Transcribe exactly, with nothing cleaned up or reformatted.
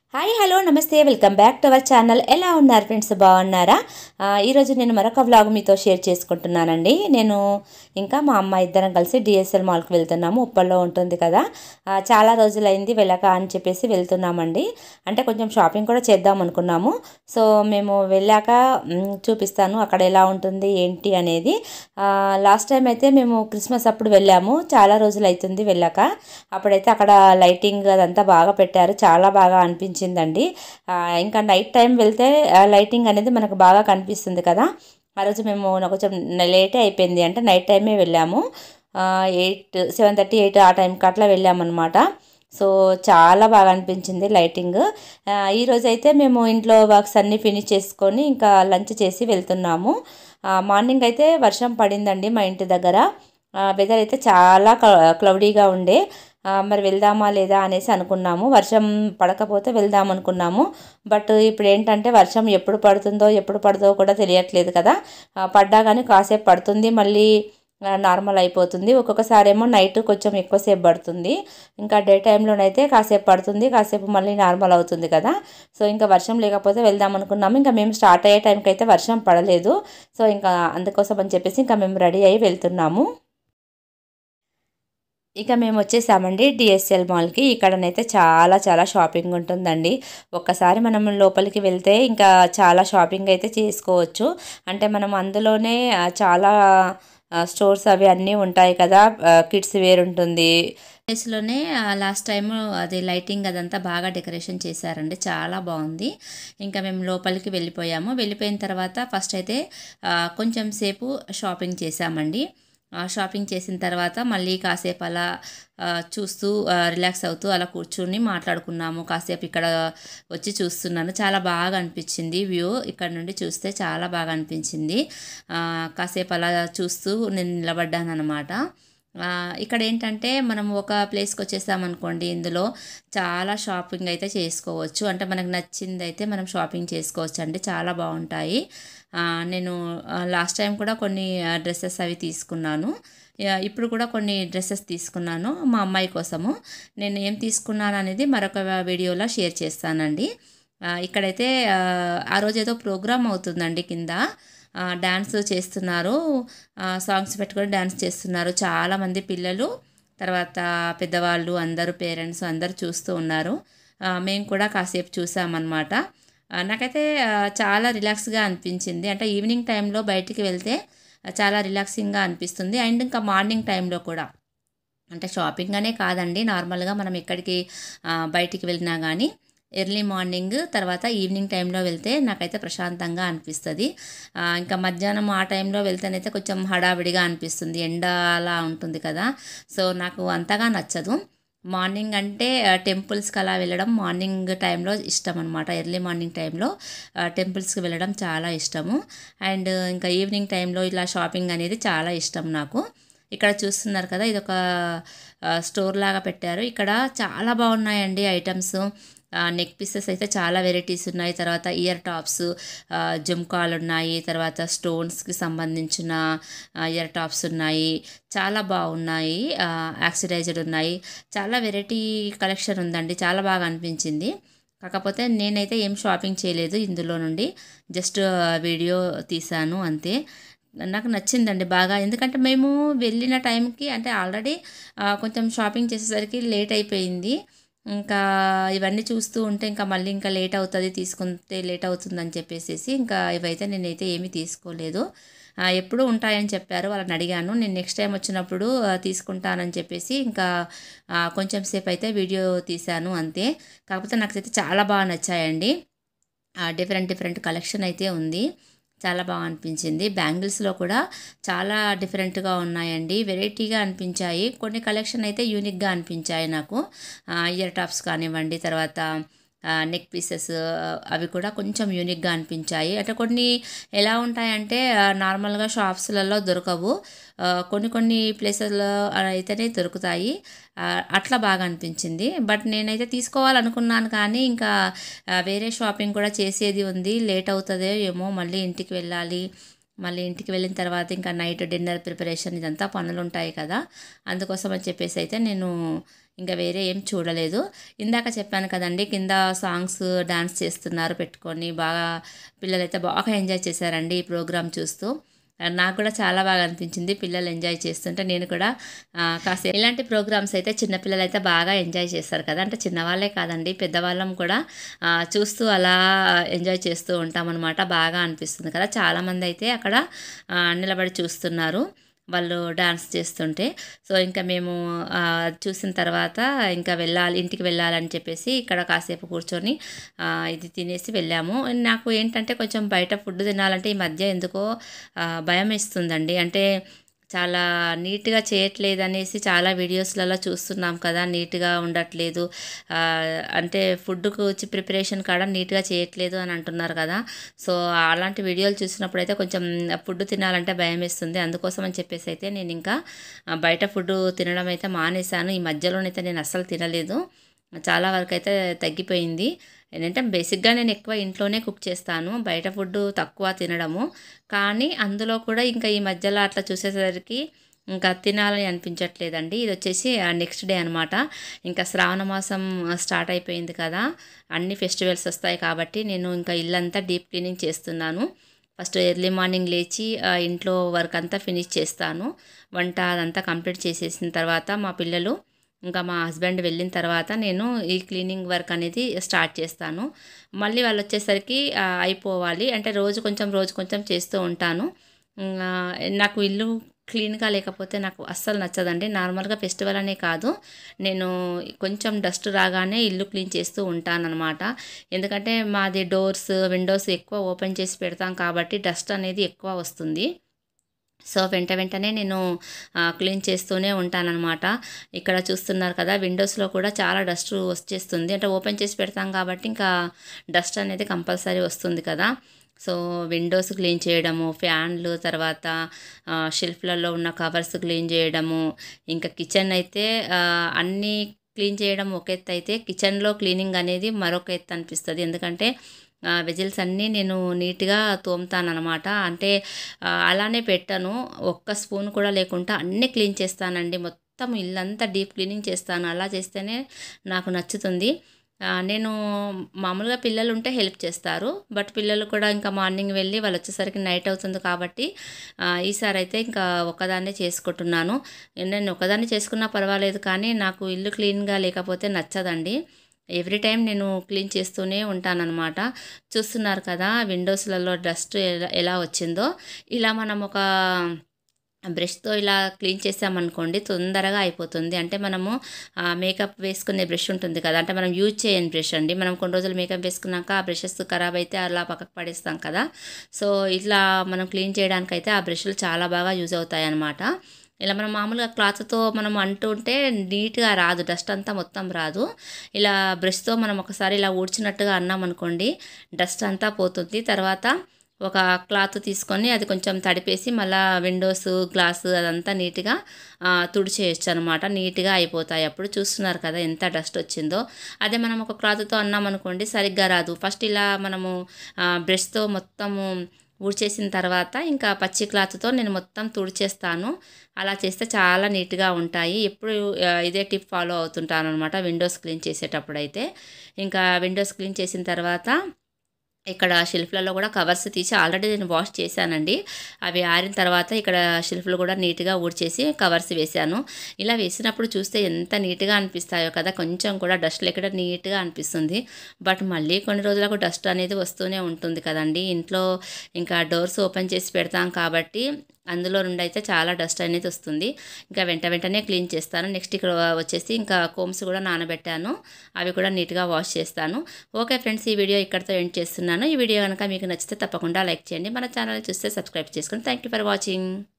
Hi hello నమస్తే welcome back to our channel. ఎలా ఉన్నారు ఫ్రెండ్స్, బాగున్నారా? ఈరోజు నేను మరొక వ్లాగ్ మీతో షేర్ చేసుకుంటున్నానండి. నేను ఇంకా మా అమ్మ ఇద్దరం కలిసి డిఎస్ఎల్ మాల్కి వెళ్తున్నాము. ఉప్పల్లో ఉంటుంది కదా, చాలా రోజులైంది వెళ్ళక అని చెప్పేసి వెళ్తున్నామండి. అంటే కొంచెం షాపింగ్ కూడా చేద్దాం అనుకున్నాము. సో మేము వెళ్ళాక చూపిస్తాను అక్కడ ఎలా ఉంటుంది ఏంటి అనేది. లాస్ట్ టైం అయితే మేము క్రిస్మస్ అప్పుడు వెళ్ళాము, చాలా రోజులు అవుతుంది వెళ్ళాక. అప్పుడైతే అక్కడ లైటింగ్ అదంతా బాగా పెట్టారు, చాలా బాగా అనిపించింది ండి. ఇంకా నైట్ టైం వెళ్తే లైటింగ్ అనేది మనకు బాగా కనిపిస్తుంది కదా. ఆ రోజు మేము కొంచెం లేటే అయిపోయింది, అంటే నైట్ టైమే వెళ్ళాము. ఎయిట్ సెవెన్ థర్టీ ఎయిట్ ఆ టైంకి అట్లా వెళ్ళామన్నమాట. సో చాలా బాగా అనిపించింది లైటింగ్. ఈరోజు అయితే మేము ఇంట్లో వర్క్స్ అన్నీ ఫినిష్ చేసుకొని ఇంకా లంచ్ చేసి వెళ్తున్నాము. మార్నింగ్ అయితే వర్షం పడిందండి మా ఇంటి దగ్గర. వెదర్ అయితే చాలా క్లౌడీగా ఉండే. మరి వెళ్దామా లేదా అనేసి అనుకున్నాము. వర్షం పడకపోతే వెళ్దాం అనుకున్నాము. బట్ ఇప్పుడు ఏంటంటే వర్షం ఎప్పుడు పడుతుందో ఎప్పుడు పడుతుందో కూడా తెలియట్లేదు కదా. పడ్డా కానీ కాసేపు పడుతుంది, మళ్ళీ నార్మల్ అయిపోతుంది. ఒక్కొక్కసారి ఏమో నైట్ కొంచెం ఎక్కువసేపు పడుతుంది, ఇంకా డే టైంలోనైతే కాసేపు పడుతుంది, కాసేపు మళ్ళీ నార్మల్ అవుతుంది కదా. సో ఇంకా వర్షం లేకపోతే వెళ్దాం అనుకున్నాము. ఇంకా మేము స్టార్ట్ అయ్యే టైంకి అయితే వర్షం పడలేదు. సో ఇంకా అందుకోసం అని చెప్పేసి ఇంకా మేము రెడీ అయ్యి వెళ్తున్నాము. ఇక మేము వచ్చేసామండి డిఎస్ఎల్ మాల్కి. ఇక్కడనైతే చాలా చాలా షాపింగ్ ఉంటుందండి. ఒక్కసారి మనం లోపలికి వెళ్తే ఇంకా చాలా షాపింగ్ అయితే చేసుకోవచ్చు. అంటే మనం అందులోనే చాలా స్టోర్స్ అవి అన్నీ ఉంటాయి కదా. కిడ్స్ వేర్ ఉంటుంది. ప్లేస్లోనే లాస్ట్ టైము అది లైటింగ్ అదంతా బాగా డెకరేషన్ చేశారండి, చాలా బాగుంది. ఇంకా మేము లోపలికి వెళ్ళిపోయాము. వెళ్ళిపోయిన తర్వాత ఫస్ట్ అయితే కొంచెం సేపు షాపింగ్ చేసామండి. షాపింగ్ చేసిన తర్వాత మళ్ళీ కాసేపు అలా చూస్తూ రిలాక్స్ అవుతూ అలా కూర్చుని మాట్లాడుకున్నాము. కాసేపు ఇక్కడ వచ్చి చూస్తున్నాను, చాలా బాగా అనిపించింది వ్యూ. ఇక్కడ నుండి చూస్తే చాలా బాగా అనిపించింది. కాసేపు అలా చూస్తూ నేను నిలబడ్డాను అనమాట. ఇక్కడ ఏంటంటే మనం ఒక ప్లేస్కి వచ్చేసామనుకోండి, ఇందులో చాలా షాపింగ్ అయితే చేసుకోవచ్చు. అంటే మనకు నచ్చింది అయితే మనం షాపింగ్ చేసుకోవచ్చు అండి, చాలా బాగుంటాయి. నేను లాస్ట్ టైం కూడా కొన్ని డ్రెస్సెస్ అవి తీసుకున్నాను. ఇప్పుడు కూడా కొన్ని డ్రెస్సెస్ తీసుకున్నాను మా అమ్మాయి కోసము. నేను ఏం తీసుకున్నాను అనేది మరొక వీడియోలో షేర్ చేస్తానండి. ఇక్కడైతే ఆ రోజు ఏదో ప్రోగ్రామ్ అవుతుందండి, కింద డ్యాన్స్ చేస్తున్నారు, సాంగ్స్ పెట్టుకొని డ్యాన్స్ చేస్తున్నారు. చాలామంది పిల్లలు, తర్వాత పెద్దవాళ్ళు అందరూ, పేరెంట్స్ అందరూ చూస్తూ ఉన్నారు. మేము కూడా కాసేపు చూసామన్నమాట. నాకైతే చాలా రిలాక్స్గా అనిపించింది. అంటే ఈవినింగ్ టైంలో బయటికి వెళ్తే చాలా రిలాక్సింగ్గా అనిపిస్తుంది. అండ్ ఇంకా మార్నింగ్ టైంలో కూడా, అంటే షాపింగ్ అనే కాదండి, నార్మల్గా మనం ఎక్కడికి బయటికి వెళ్ళినా కానీ ఎర్లీ మార్నింగ్ తర్వాత ఈవినింగ్ టైంలో వెళ్తే నాకైతే ప్రశాంతంగా అనిపిస్తుంది. ఇంకా మధ్యాహ్నం ఆ టైంలో వెళ్తేనైతే కొంచెం హడావిడిగా అనిపిస్తుంది, ఎండ అలా ఉంటుంది కదా. సో నాకు అంతగా నచ్చదు. మార్నింగ్ అంటే టెంపుల్స్కి అలా వెళ్ళడం మార్నింగ్ టైంలో ఇష్టం అనమాట. ఎర్లీ మార్నింగ్ టైంలో టెంపుల్స్కి వెళ్ళడం చాలా ఇష్టము. అండ్ ఇంకా ఈవినింగ్ టైంలో ఇలా షాపింగ్ అనేది చాలా ఇష్టం నాకు. ఇక్కడ చూస్తున్నారు కదా, ఇది ఒక స్టోర్ లాగా పెట్టారు. ఇక్కడ చాలా బాగున్నాయండి ఐటమ్స్. నెక్ పీసెస్ అయితే చాలా వెరైటీస్ ఉన్నాయి. తర్వాత ఇయర్ టాప్స్, జుమ్కాలు ఉన్నాయి. తర్వాత స్టోన్స్కి సంబంధించిన ఇయర్ టాప్స్ ఉన్నాయి, చాలా బాగున్నాయి. యాక్సిడైజ్డ్ ఉన్నాయి, చాలా వెరైటీ కలెక్షన్ ఉందండి, చాలా బాగా అనిపించింది. కాకపోతే నేనైతే ఏం షాపింగ్ చేయలేదు ఇందులో నుండి, జస్ట్ వీడియో తీశాను అంతే. నాకు నచ్చిందండి బాగా, ఎందుకంటే మేము వెళ్ళిన టైంకి అంటే ఆల్రెడీ కొంచెం షాపింగ్ చేసేసరికి లేట్ అయిపోయింది. ఇంకా ఇవన్నీ చూస్తూ ఉంటే ఇంకా మళ్ళీ ఇంకా లేట్ అవుతుంది, తీసుకుంటే లేట్ అవుతుందని చెప్పేసి ఇంకా ఇవైతే నేనైతే ఏమీ తీసుకోలేదు. ఎప్పుడు ఉంటాయని చెప్పారు, వాళ్ళని అడిగాను. నేను నెక్స్ట్ టైం వచ్చినప్పుడు తీసుకుంటానని చెప్పేసి ఇంకా కొంచెం సేపు అయితే వీడియో తీశాను అంతే. కాకపోతే నాకైతే చాలా బాగా నచ్చాయండి. డిఫరెంట్ డిఫరెంట్ కలెక్షన్ అయితే ఉంది, చాలా బాగా అనిపించింది. బ్యాంగిల్స్లో కూడా చాలా డిఫరెంట్గా ఉన్నాయండి, వెరైటీగా అనిపించాయి. కొన్ని కలెక్షన్ అయితే యూనిక్గా అనిపించాయి నాకు. ఇయర్ టాప్స్ కానివ్వండి, తర్వాత నెక్ పీసెస్ అవి కూడా కొంచెం యూనిక్గా అనిపించాయి. అంటే కొన్ని ఎలా ఉంటాయంటే నార్మల్గా షాప్స్లలో దొరకవు, కొన్ని కొన్ని ప్లేసెస్లో అయితేనే దొరుకుతాయి. అట్లా బాగా అనిపించింది. బట్ నేనైతే తీసుకోవాలనుకున్నాను, కానీ ఇంకా వేరే షాపింగ్ కూడా చేసేది ఉంది, లేట్ అవుతుందో ఏమో, మళ్ళీ ఇంటికి వెళ్ళాలి. మళ్ళీ ఇంటికి వెళ్ళిన తర్వాత ఇంకా నైట్ డిన్నర్ ప్రిపరేషన్ ఇదంతా పనులు ఉంటాయి కదా. అందుకోసం అని చెప్పేసి అయితే నేను ఇంకా వేరే ఏం చూడలేదు. ఇందాక చెప్పాను కదండీ, కింద సాంగ్స్ డాన్స్ చేస్తున్నారు పెట్టుకొని, బాగా పిల్లలైతే బాగా ఎంజాయ్ చేశారండి ఈ ప్రోగ్రామ్ చూస్తూ. నాకు కూడా చాలా బాగా అనిపించింది పిల్లలు ఎంజాయ్ చేస్తుంటే. నేను కూడా కాసేపు ఇలాంటి ప్రోగ్రామ్స్ అయితే చిన్నపిల్లలు అయితే బాగా ఎంజాయ్ చేస్తారు కదా, అంటే చిన్నవాళ్ళే కాదండి పెద్దవాళ్ళం కూడా చూస్తూ అలా ఎంజాయ్ చేస్తూ ఉంటామన్నమాట. బాగా అనిపిస్తుంది కదా. చాలామంది అయితే అక్కడ నిలబడి చూస్తున్నారు వాళ్ళు డాన్స్ చేస్తుంటే. సో ఇంకా మేము చూసిన తర్వాత ఇంకా వెళ్ళాలి, ఇంటికి వెళ్ళాలని చెప్పేసి ఇక్కడ కాసేపు కూర్చొని ఇది తినేసి వెళ్ళాము. నాకు ఏంటంటే కొంచెం బయట ఫుడ్ తినాలంటే ఈ మధ్య ఎందుకో భయం వేస్తుందండి. అంటే చాలా నీట్గా చేయట్లేదు అనేసి చాలా వీడియోస్లలో చూస్తున్నాం కదా, నీట్గా ఉండట్లేదు, అంటే ఫుడ్కు వచ్చి ప్రిపరేషన్ కాడ నీట్గా చేయట్లేదు అని అంటున్నారు కదా. సో అలాంటి వీడియోలు చూసినప్పుడు అయితే కొంచెం ఫుడ్ తినాలంటే భయం వేస్తుంది. అందుకోసం అని చెప్పేసి అయితే నేను ఇంకా బయట ఫుడ్ తినడం అయితే మానేశాను. ఈ మధ్యలోనైతే నేను అస్సలు తినలేదు, చాలా వరకు అయితే తగ్గిపోయింది. ఏంటంటే బేసిక్గా నేను ఎక్కువ ఇంట్లోనే కుక్ చేస్తాను, బయట ఫుడ్ తక్కువ తినడము. కానీ అందులో కూడా ఇంకా ఈ మధ్యలో అట్లా చూసేసరికి ఇంకా తినాలని అనిపించట్లేదండి. ఇది వచ్చేసి నెక్స్ట్ డే అనమాట. ఇంకా శ్రావణ మాసం స్టార్ట్ అయిపోయింది కదా, అన్ని ఫెస్టివల్స్ వస్తాయి కాబట్టి నేను ఇంకా ఇల్లంతా డీప్ క్లీనింగ్ చేస్తున్నాను. ఫస్ట్ ఎర్లీ మార్నింగ్ లేచి ఇంట్లో వర్క్ అంతా ఫినిష్ చేస్తాను. వంట అదంతా కంప్లీట్ చేసేసిన తర్వాత మా పిల్లలు ఇంకా మా హస్బెండ్ వెళ్ళిన తర్వాత నేను ఈ క్లీనింగ్ వర్క్ అనేది స్టార్ట్ చేస్తాను. మళ్ళీ వాళ్ళు వచ్చేసరికి అయిపోవాలి, అంటే రోజు కొంచెం రోజు కొంచెం చేస్తూ ఉంటాను. నాకు ఇల్లు క్లీన్గా లేకపోతే నాకు అస్సలు నచ్చదండి. నార్మల్గా ఫెస్టివల్ అనే కాదు, నేను కొంచెం డస్ట్ రాగానే ఇల్లు క్లీన్ చేస్తూ ఉంటానన్నమాట. ఎందుకంటే మాది డోర్స్ విండోస్ ఎక్కువ ఓపెన్ చేసి పెడతాం కాబట్టి డస్ట్ అనేది ఎక్కువ వస్తుంది. సో వెంట వెంటనే నేను క్లీన్ చేస్తూనే ఉంటానన్నమాట. ఇక్కడ చూస్తున్నారు కదా, విండోస్లో కూడా చాలా డస్ట్ వచ్చేస్తుంది, అంటే ఓపెన్ చేసి పెడతాం కాబట్టి ఇంకా డస్ట్ అనేది కంపల్సరీ వస్తుంది కదా. సో విండోస్ క్లీన్ చేయడము, ఫ్యాన్లు, తర్వాత షెల్ఫ్లలో ఉన్న కవర్స్ క్లీన్ చేయడము, ఇంకా కిచెన్ అయితే అన్నీ క్లీన్ చేయడం ఒక ఎత్తు అయితే కిచెన్లో క్లీనింగ్ అనేది మరొక ఎత్తు అనిపిస్తుంది. ఎందుకంటే వెజిల్స్ అన్నీ నేను నీట్గా తోముతానన్నమాట. అంటే అలానే పెట్టను, ఒక్క స్పూన్ కూడా లేకుండా అన్నీ క్లీన్ చేస్తానండి. మొత్తం ఇల్లంతా డీప్ క్లీనింగ్ చేస్తాను. అలా చేస్తేనే నాకు నచ్చుతుంది. నేను మామూలుగా పిల్లలు ఉంటే హెల్ప్ చేస్తారు, బట్ పిల్లలు కూడా ఇంకా మార్నింగ్ వెళ్ళి వాళ్ళు వచ్చేసరికి నైట్ అవుతుంది కాబట్టి ఈసారి అయితే ఇంకా ఒకదాన్నే చేసుకుంటున్నాను. నేను ఒకదాన్ని చేసుకున్నా పర్వాలేదు, కానీ నాకు ఇల్లు క్లీన్గా లేకపోతే నచ్చదండి. ఎవ్రీ టైం నేను క్లీన్ చేస్తూనే ఉంటానన్నమాట. చూస్తున్నారు కదా విండోస్లలో డస్ట్ ఎలా ఎలా వచ్చిందో. ఇలా మనం ఒక బ్రష్తో ఇలా క్లీన్ చేసామనుకోండి తొందరగా అయిపోతుంది. అంటే మనము మేకప్ వేసుకునే బ్రష్ ఉంటుంది కదా, అంటే మనం యూజ్ చేయని బ్రష్ అండి. మనం కొన్ని రోజులు మేకప్ వేసుకున్నాక ఆ బ్రషెస్ ఖరాబ్ అయితే అలా పక్కకు పడేస్తాం కదా. సో ఇట్లా మనం క్లీన్ చేయడానికి అయితే ఆ బ్రష్లు చాలా బాగా యూజ్ అవుతాయి అన్నమాట. ఇలా మనం మామూలుగా క్లాత్తో మనం అంటుంటే నీట్గా రాదు, డస్ట్ అంతా మొత్తం రాదు. ఇలా బ్రష్తో మనం ఒకసారి ఇలా ఊడ్చినట్టుగా అన్నాం అనుకోండి డస్ట్ అంతా పోతుంది. తర్వాత ఒక క్లాత్ తీసుకొని అది కొంచెం తడిపేసి మళ్ళీ విండోస్ గ్లాస్ అదంతా నీట్గా తుడిచేయచ్చు అనమాట. నీట్గా అయిపోతాయి. అప్పుడు చూస్తున్నారు కదా ఎంత డస్ట్ వచ్చిందో. అదే మనం ఒక క్లాత్తో అన్నాం అనుకోండి సరిగ్గా రాదు. ఫస్ట్ ఇలా మనము బ్రష్తో మొత్తము ఊడ్చేసిన తర్వాత ఇంకా పచ్చి క్లాత్తో నేను మొత్తం తుడిచేస్తాను. అలా చేస్తే చాలా నీట్గా ఉంటాయి. ఎప్పుడు ఇదే టిప్ ఫాలో అవుతుంటాను అనమాట విండోస్ క్లీన్ చేసేటప్పుడు అయితే. ఇంకా విండోస్ క్లీన్ చేసిన తర్వాత ఇక్కడ షెల్ఫ్లలో కూడా కవర్స్ తీసి ఆల్రెడీ నేను వాష్ చేశానండి. అవి ఆరిన తర్వాత ఇక్కడ షెల్ఫ్లు కూడా నీట్గా ఊడ్చేసి కవర్స్ వేశాను. ఇలా వేసినప్పుడు చూస్తే ఎంత నీట్గా అనిపిస్తాయో కదా, కొంచెం కూడా డస్ట్ లేకుండా నీట్గా అనిపిస్తుంది. బట్ మళ్ళీ కొన్ని రోజులకు డస్ట్ అనేది వస్తూనే ఉంటుంది కదండి ఇంట్లో. ఇంకా డోర్స్ ఓపెన్ చేసి పెడతాం కాబట్టి అందులో నుండి అయితే చాలా డస్ట్ అనేది వస్తుంది. ఇంకా వెంట వెంటనే క్లీన్ చేస్తాను. నెక్స్ట్ ఇక్కడ వచ్చేసి ఇంకా కోమ్స్ కూడా నానబెట్టాను, అవి కూడా నీట్గా వాష్ చేస్తాను. ఓకే ఫ్రెండ్స్, ఈ వీడియో ఇక్కడితో ఎండ్ చేస్తున్నాను. ఈ వీడియో కనుక మీకు నచ్చితే తప్పకుండా లైక్ చేయండి. మన ఛానల్ చూస్తే సబ్స్క్రైబ్ చేసుకోండి. Thank you for watching.